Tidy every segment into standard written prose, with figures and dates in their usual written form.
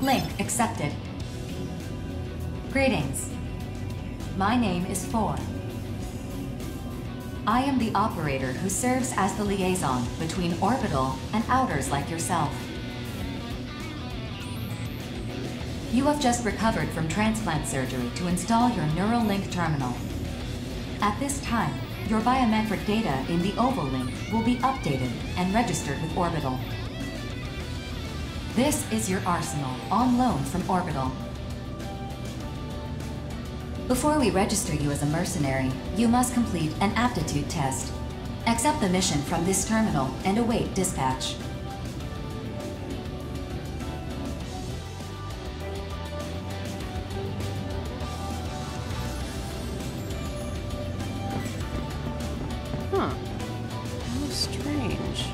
Link accepted. Greetings. My name is Four. I am the operator who serves as the liaison between Orbital and Outers like yourself. You have just recovered from transplant surgery to install your neural link terminal. At this time, your biometric data in the Oval Link will be updated and registered with Orbital. This is your arsenal on loan from Orbital. Before we register you as a mercenary, you must complete an aptitude test. Accept the mission from this terminal and await dispatch. Huh. How strange.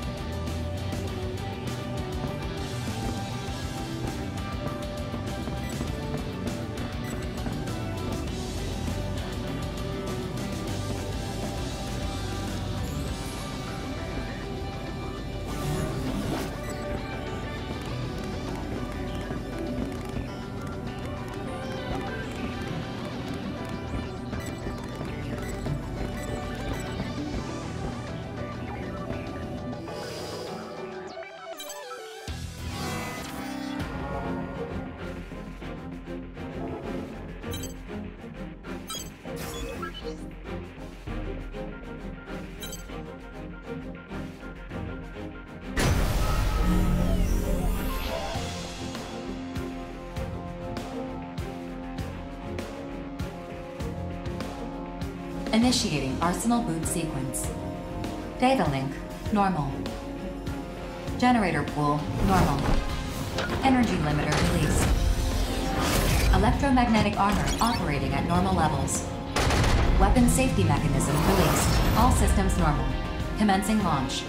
Initiating Arsenal boot sequence. Data link, normal. Generator pool, normal. Energy limiter released. Electromagnetic armor operating at normal levels. Weapon safety mechanism released. All systems normal. Commencing launch.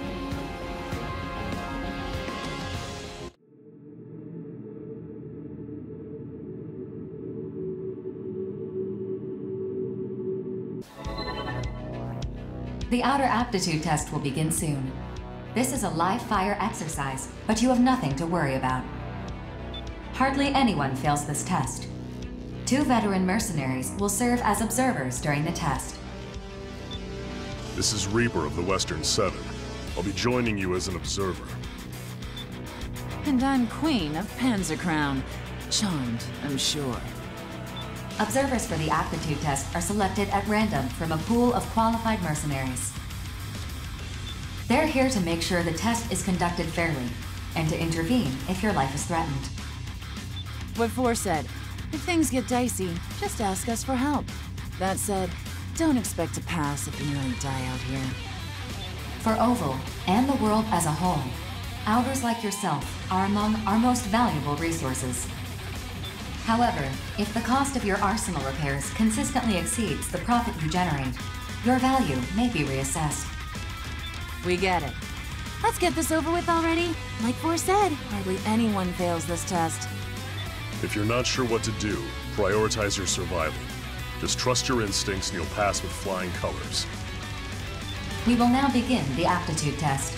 The outer aptitude test will begin soon. This is a live fire exercise, but you have nothing to worry about. Hardly anyone fails this test. 2 veteran mercenaries will serve as observers during the test. This is Reaper of the Western Seven. I'll be joining you as an observer. And I'm Queen of Panzercrown. Charmed, I'm sure. Observers for the aptitude test are selected at random from a pool of qualified mercenaries. They're here to make sure the test is conducted fairly, and to intervene if your life is threatened. What Four said, if things get dicey, just ask us for help. That said, don't expect to pass if you nearly die out here. For Oval, and the world as a whole, Outers like yourself are among our most valuable resources. However, if the cost of your arsenal repairs consistently exceeds the profit you generate, your value may be reassessed. We get it. Let's get this over with already. Like Four said, hardly anyone fails this test. If you're not sure what to do, prioritize your survival. Just trust your instincts and you'll pass with flying colors. We will now begin the aptitude test.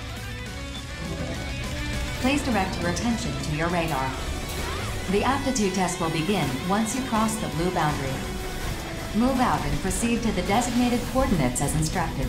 Please direct your attention to your radar. The aptitude test will begin once you cross the blue boundary. Move out and proceed to the designated coordinates as instructed.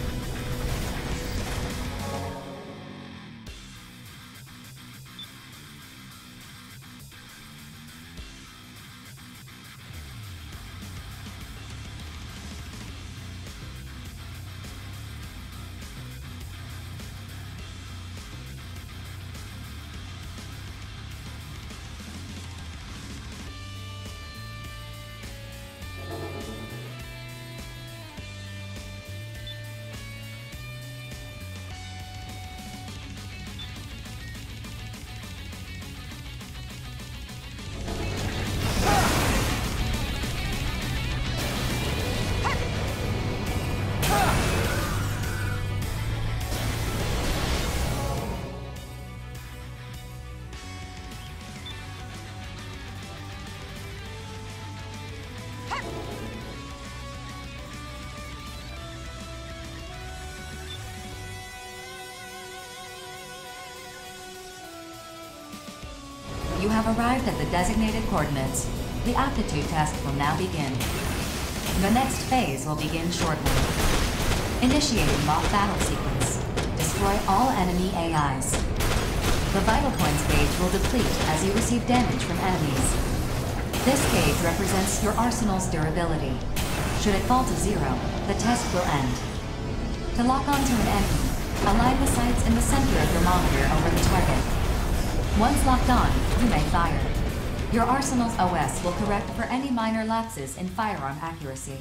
have arrived at the designated coordinates. The aptitude test will now begin. The next phase will begin shortly. Initiating mock battle sequence. Destroy all enemy AIs. The vital points gauge will deplete as you receive damage from enemies. This gauge represents your arsenal's durability. Should it fall to 0, the test will end. To lock onto an enemy, align the sights in the center of your monitor over the target. Once locked on, you may fire. Your arsenal's OS will correct for any minor lapses in firearm accuracy.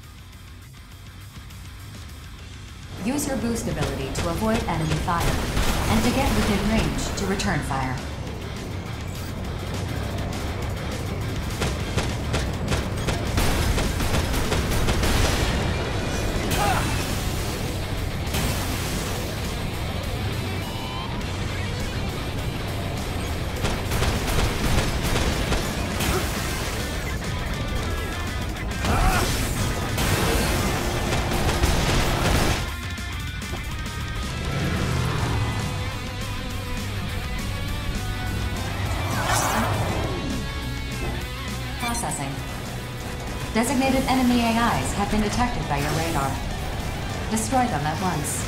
Use your boost ability to avoid enemy fire, and to get within range to return fire. Processing. Designated enemy AIs have been detected by your radar. Destroy them at once.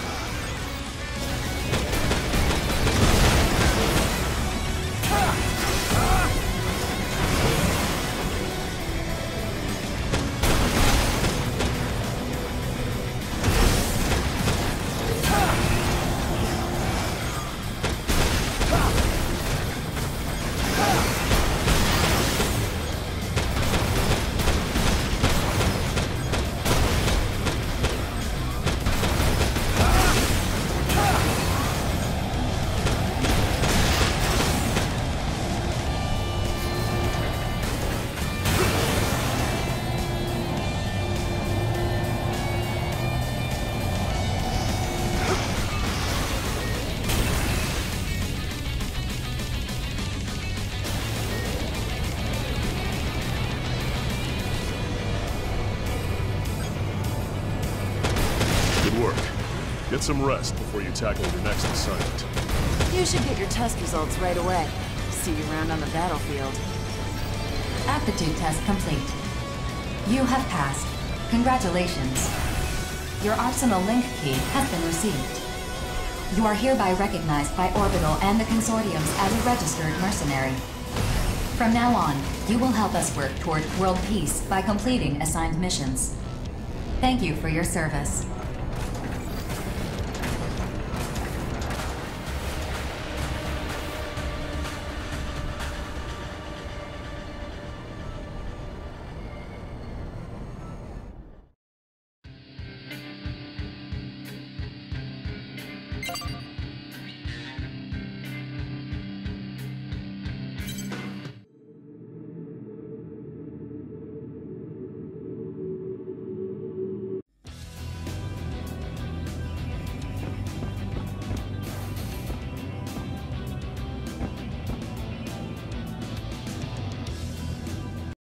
Get some rest before you tackle your next assignment. You should get your test results right away. See you around on the battlefield. Aptitude test complete. You have passed. Congratulations. Your Arsenal link key has been received. You are hereby recognized by Orbital and the consortiums as a registered mercenary. From now on, you will help us work toward world peace by completing assigned missions. Thank you for your service.